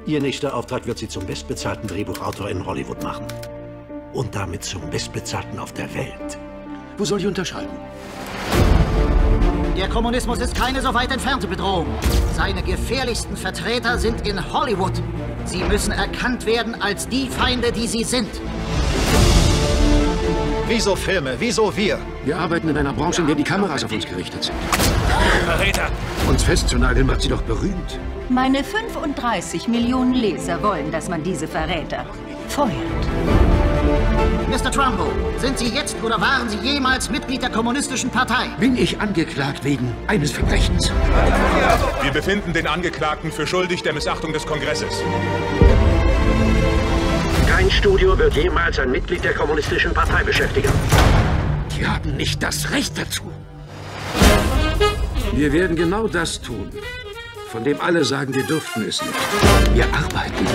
Ihr nächster Auftrag wird Sie zum bestbezahlten Drehbuchautor in Hollywood machen. Und damit zum bestbezahlten auf der Welt. Wo soll ich unterschreiben? Der Kommunismus ist keine so weit entfernte Bedrohung. Seine gefährlichsten Vertreter sind in Hollywood. Sie müssen erkannt werden als die Feinde, die sie sind. Wieso Filme? Wieso wir? Wir arbeiten in einer Branche, in der die Kameras auf uns gerichtet sind. Verräter! Uns festzunageln macht sie doch berühmt. Meine 35 Millionen Leser wollen, dass man diese Verräter feuert. Mr. Trumbo, sind Sie jetzt oder waren Sie jemals Mitglied der Kommunistischen Partei? Bin ich angeklagt wegen eines Verbrechens? Wir befinden den Angeklagten für schuldig der Missachtung des Kongresses. Kein Studio wird jemals ein Mitglied der Kommunistischen Partei beschäftigen. Die haben nicht das Recht dazu. Wir werden genau das tun, von dem alle sagen, wir dürften es nicht. Wir arbeiten.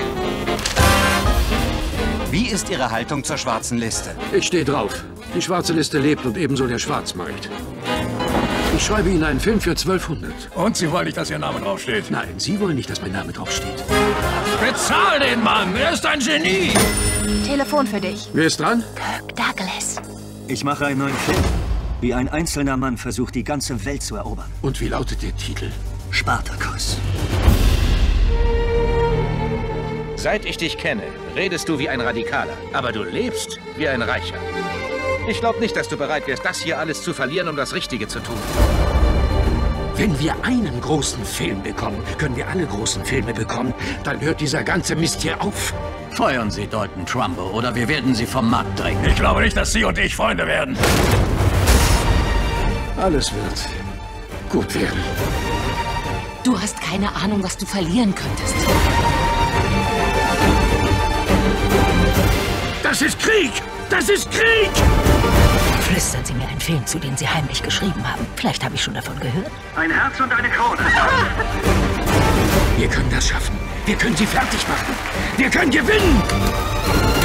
Wie ist Ihre Haltung zur schwarzen Liste? Ich stehe drauf. Die schwarze Liste lebt und ebenso der Schwarzmarkt. Ich schreibe Ihnen einen Film für 1200. Und Sie wollen nicht, dass Ihr Name draufsteht? Nein, Sie wollen nicht, dass mein Name draufsteht. Bezahl den Mann! Er ist ein Genie! Telefon für dich. Wer ist dran? Kirk Douglas. Ich mache einen neuen Film. Wie ein einzelner Mann versucht, die ganze Welt zu erobern. Und wie lautet der Titel? Spartacus. Seit ich dich kenne, redest du wie ein Radikaler, aber du lebst wie ein Reicher. Ich glaube nicht, dass du bereit wärst, das hier alles zu verlieren, um das Richtige zu tun. Wenn wir einen großen Film bekommen, können wir alle großen Filme bekommen. Dann hört dieser ganze Mist hier auf. Feuern Sie Dalton Trumbo, oder wir werden Sie vom Markt drängen. Ich glaube nicht, dass Sie und ich Freunde werden. Alles wird gut werden. Du hast keine Ahnung, was du verlieren könntest. Das ist Krieg! Das ist Krieg! Flüstern Sie mir einen Film zu, den Sie heimlich geschrieben haben. Vielleicht habe ich schon davon gehört. Ein Herz und eine Krone. Wir können das schaffen. Wir können sie fertig machen. Wir können gewinnen.